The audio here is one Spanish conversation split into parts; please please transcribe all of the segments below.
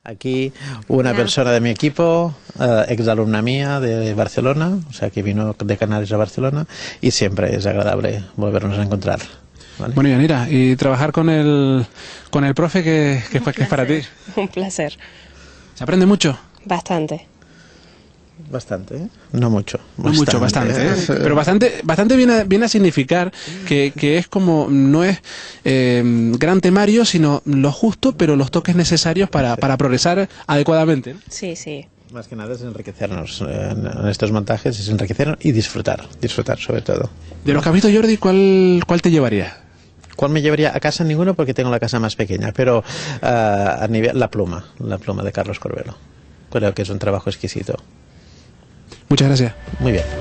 Aquí una persona de mi equipo, exalumna mía de Barcelona, o sea que vino de Canarias a Barcelona y siempre es agradable volvernos a encontrar. ¿Vale? Bueno, Yanira, y trabajar con el profe que es para ti. Un placer. ¿Se aprende mucho? Bastante. Bastante, ¿eh? No mucho. No mucho, bastante. ¿Eh? Pero bastante viene a significar que es como, no es gran temario, sino lo justo, pero los toques necesarios para progresar adecuadamente. Sí, sí. Más que nada es enriquecernos en estos montajes, es enriquecernos y disfrutar sobre todo. De los que has visto, Jordi, ¿cuál te llevaría? ¿Cuál me llevaría a casa? Ninguno, porque tengo la casa más pequeña, pero a nivel la pluma de Carlos Corbelo. Creo que es un trabajo exquisito. Muchas gracias. Muy bien.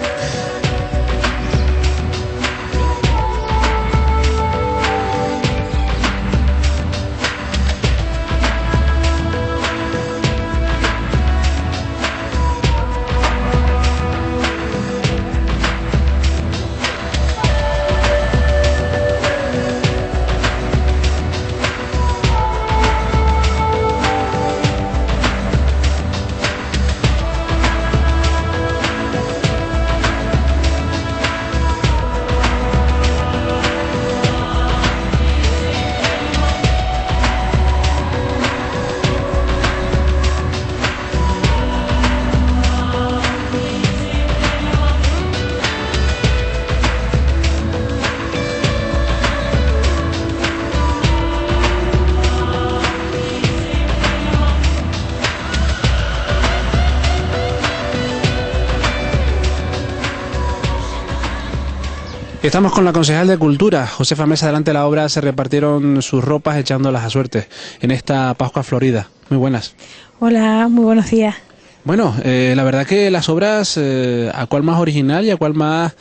Estamos con la concejal de Cultura, Josefa Mesa. Delante de la obra se repartieron sus ropas echándolas a suerte en esta Pascua Florida. Muy buenas. Hola, muy buenos días. Bueno, la verdad que las obras, a cuál más original y a cuál más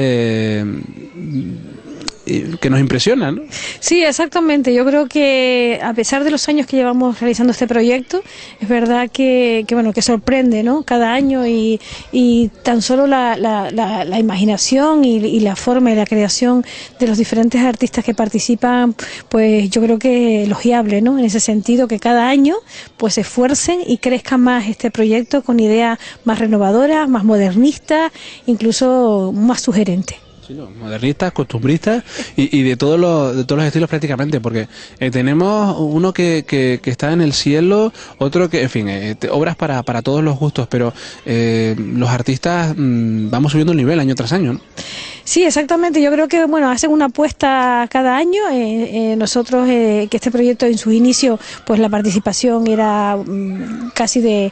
que nos impresiona, ¿no? Sí, exactamente. Yo creo que a pesar de los años que llevamos realizando este proyecto, es verdad que sorprende, ¿no? Cada año y tan solo la imaginación y la forma y la creación de los diferentes artistas que participan, pues yo creo que elogiable, ¿no? En ese sentido, que cada año pues se esfuercen y crezca más este proyecto con ideas más renovadoras, más modernistas, incluso más sugerentes. Sí, no, modernistas, costumbristas y de todos los estilos prácticamente, porque tenemos uno que está en el cielo, otro que, en fin, obras para todos los gustos, pero los artistas vamos subiendo el nivel año tras año, ¿no? Sí, exactamente. Yo creo que hacen una apuesta cada año. Nosotros, que este proyecto en sus inicios, pues la participación era casi del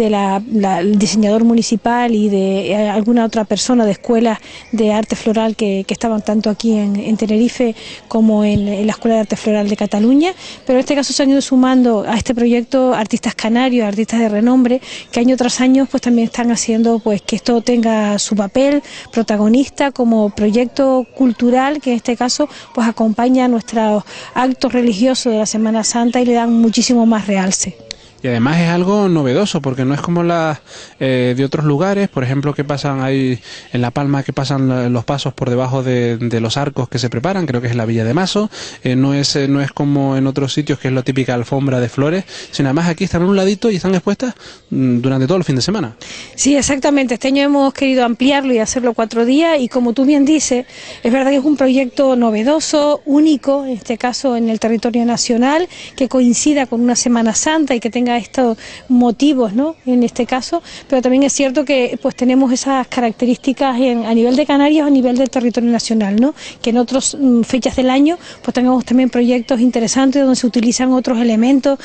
diseñador municipal y de alguna otra persona de escuelas de arte floral que estaban tanto aquí en Tenerife como en la Escuela de Arte Floral de Cataluña. Pero en este caso se han ido sumando a este proyecto artistas canarios, artistas de renombre, que año tras año pues también están haciendo pues que esto tenga su papel protagonista como proyecto cultural, que en este caso pues acompaña a nuestros actos religiosos de la Semana Santa y le dan muchísimo más realce. Y además es algo novedoso, porque no es como las de otros lugares, por ejemplo, que pasan ahí en La Palma, que pasan los pasos por debajo de los arcos que se preparan, creo que es la Villa de Mazo, no es como en otros sitios, que es la típica alfombra de flores, sino además aquí están en un ladito y están expuestas durante todo el fin de semana. Sí, exactamente. Este año hemos querido ampliarlo y hacerlo 4 días, y como tú bien dices, es verdad que es un proyecto novedoso, único, en este caso en el territorio nacional, que coincida con una Semana Santa y que tenga estos motivos, ¿no? En este caso, pero también es cierto que pues tenemos esas características a nivel de Canarias, a nivel del territorio nacional, ¿no? Que en otras fechas del año pues tengamos también proyectos interesantes donde se utilizan otros elementos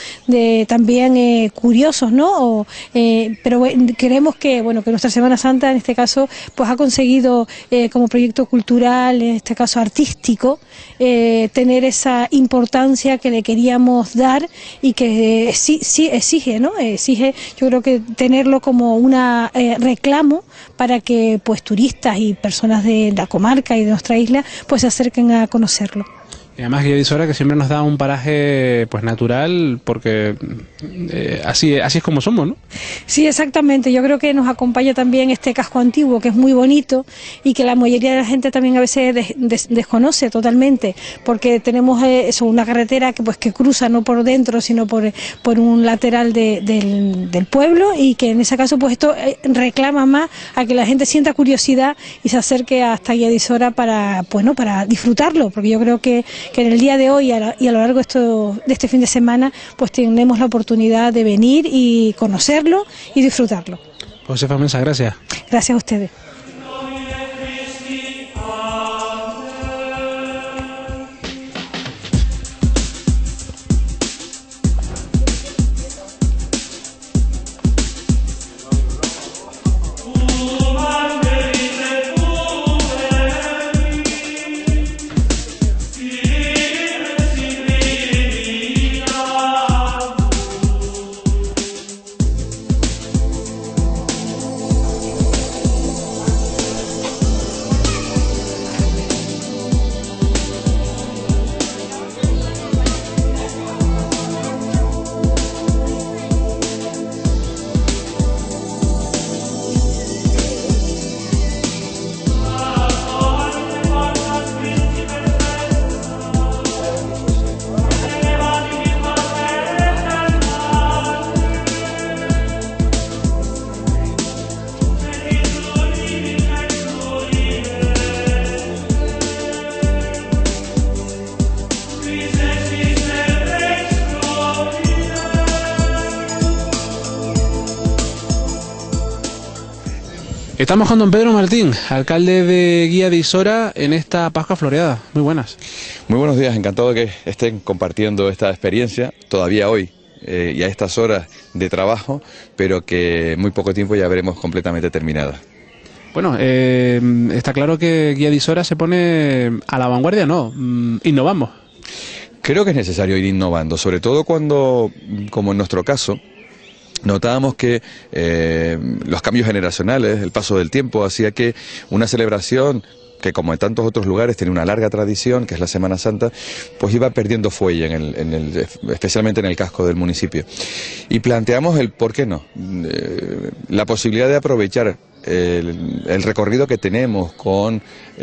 también curiosos, ¿no? Pero queremos que nuestra Semana Santa en este caso pues ha conseguido como proyecto cultural, en este caso artístico, tener esa importancia que le queríamos dar y que sí exige, ¿no? Exige, yo creo que tenerlo como una reclamo para que pues turistas y personas de la comarca y de nuestra isla pues se acerquen a conocerlo. Y además Guía de Isora, que siempre nos da un paraje pues natural, porque así es como somos, ¿no? Sí, exactamente. Yo creo que nos acompaña también este casco antiguo, que es muy bonito y que la mayoría de la gente también a veces desconoce totalmente, porque tenemos una carretera que cruza no por dentro, sino por un lateral del pueblo, y que en ese caso pues esto reclama más a que la gente sienta curiosidad y se acerque hasta Guía de Isora para disfrutarlo, porque yo creo que en el día de hoy y a lo largo de este fin de semana pues tenemos la oportunidad de venir y conocerlo y disfrutarlo. Josefa Mesa, gracias. Gracias a ustedes. Estamos con don Pedro Martín, alcalde de Guía de Isora, en esta Pascua Floreada. Muy buenas. Muy buenos días, encantado de que estén compartiendo esta experiencia, todavía hoy y a estas horas de trabajo, pero que en muy poco tiempo ya veremos completamente terminada. Bueno, está claro que Guía de Isora se pone a la vanguardia, ¿no? Innovamos. Creo que es necesario ir innovando, sobre todo cuando, como en nuestro caso, notábamos que los cambios generacionales, el paso del tiempo, hacía que una celebración que, como en tantos otros lugares, tiene una larga tradición, que es la Semana Santa, pues iba perdiendo fuelle, especialmente en el casco del municipio. Y planteamos el por qué no, la posibilidad de aprovechar el recorrido que tenemos con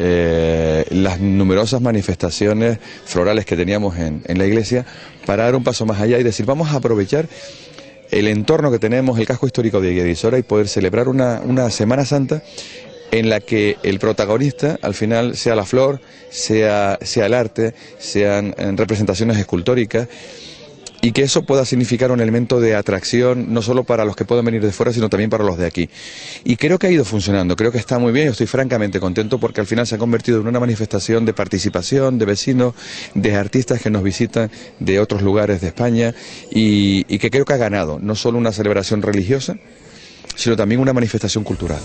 las numerosas manifestaciones florales que teníamos en la iglesia, para dar un paso más allá y decir, vamos a aprovechar el entorno que tenemos, el casco histórico de Guía de Isora, y poder celebrar una Semana Santa en la que el protagonista al final sea la flor, sea el arte, sean representaciones escultóricas, y que eso pueda significar un elemento de atracción no solo para los que puedan venir de fuera, sino también para los de aquí. Y creo que ha ido funcionando, creo que está muy bien, yo estoy francamente contento porque al final se ha convertido en una manifestación de participación, de vecinos, de artistas que nos visitan de otros lugares de España, y que creo que ha ganado no solo una celebración religiosa, sino también una manifestación cultural.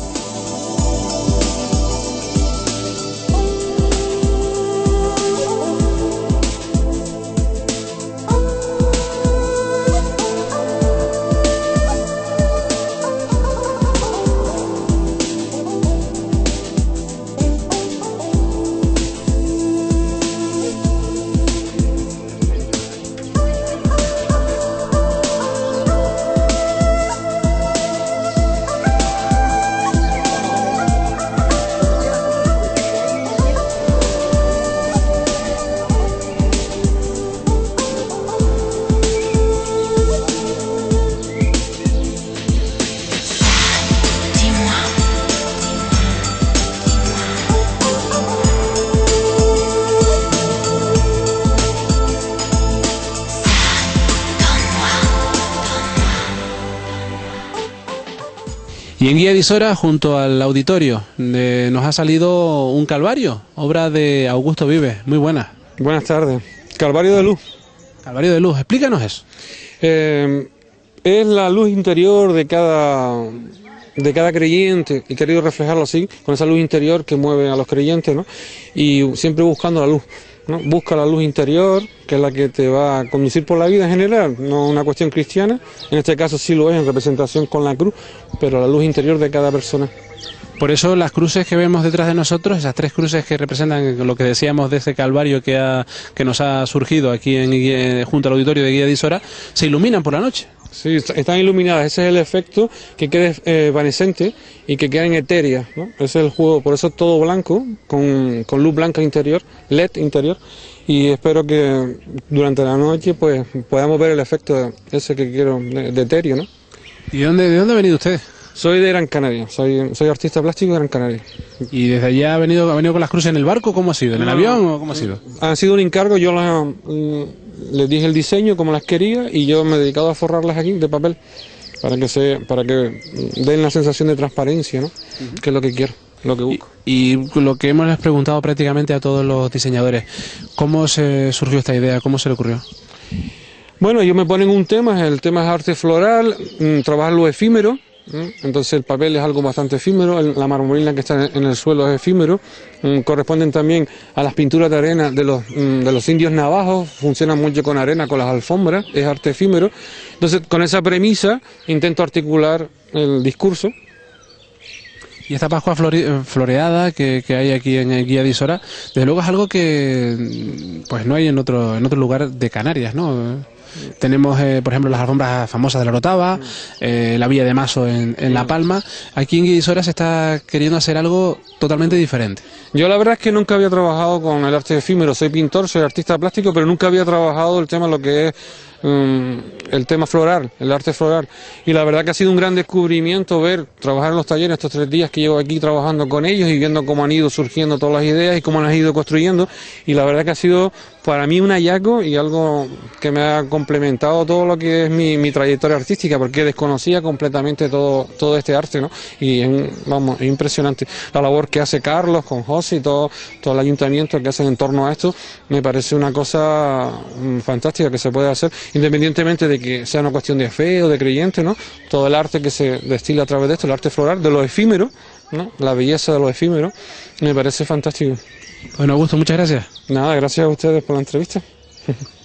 Y en Guía de Isora, junto al auditorio, nos ha salido un Calvario, obra de Augusto Vives. Muy buena. Buenas tardes. Calvario de luz. Calvario de luz, explícanos eso. Es la luz interior de cada creyente, y he querido reflejarlo así, con esa luz interior que mueve a los creyentes, ¿no? Y siempre buscando la luz, ¿no? Busca la luz interior, que es la que te va a conducir por la vida en general, no una cuestión cristiana. En este caso sí lo es en representación con la cruz, pero la luz interior de cada persona. Por eso las cruces que vemos detrás de nosotros, esas 3 cruces que representan lo que decíamos de ese calvario que nos ha surgido aquí junto al auditorio de Guía de Isora, se iluminan por la noche. Sí, están iluminadas, ese es el efecto, que quede evanescente y que queden etéreas, ¿no? Ese es el juego, por eso todo blanco, con luz blanca interior, LED interior, y espero que durante la noche pues podamos ver el efecto ese que quiero de etéreo, ¿no? ¿Y de dónde ha venido usted? Soy de Gran Canaria, soy artista plástico de Gran Canaria. ¿Y desde allá ha venido con las cruces en el barco? ¿Cómo ha sido? ¿En el avión o cómo ha sido? Ha sido un encargo, yo les dije el diseño como las quería y yo me he dedicado a forrarlas aquí de papel para que den la sensación de transparencia, ¿no? Que es lo que quiero, lo que busco. Y lo que hemos preguntado prácticamente a todos los diseñadores, ¿cómo se surgió esta idea? ¿Cómo se le ocurrió? Bueno, ellos me ponen un tema, el tema es arte floral, trabajar lo efímero. Entonces el papel es algo bastante efímero, la marmolina que está en el suelo es efímero, corresponden también a las pinturas de arena de los indios navajos, funcionan mucho con arena, con las alfombras, es arte efímero. Entonces con esa premisa intento articular el discurso. Y esta Pascua floreada que hay aquí en el Guía de Isora, desde luego es algo que pues no hay en otro lugar de Canarias, ¿no? Tenemos, por ejemplo, las alfombras famosas de la Orotava, la Villa de Maso en La Palma. Aquí en Guía de Isora se está queriendo hacer algo totalmente diferente. Yo la verdad es que nunca había trabajado con el arte efímero, soy pintor, soy artista plástico, pero nunca había trabajado el tema, lo que es el tema floral, el arte floral. Y la verdad que ha sido un gran descubrimiento trabajar en los talleres estos 3 días que llevo aquí trabajando con ellos y viendo cómo han ido surgiendo todas las ideas y cómo las han ido construyendo. Y la verdad que ha sido para mí un hallazgo y algo que me ha complementado todo lo que es mi trayectoria artística, porque desconocía completamente todo este arte, ¿no? Y es impresionante la labor que hace Carlos con José y todo el ayuntamiento que hacen en torno a esto. Me parece una cosa fantástica que se puede hacer, independientemente de que sea una cuestión de fe o de creyente, ¿no? Todo el arte que se destila a través de esto, el arte floral, de lo efímero, ¿no? La belleza de lo efímero, me parece fantástico. Bueno, Augusto, muchas gracias. Nada, gracias a ustedes por la entrevista.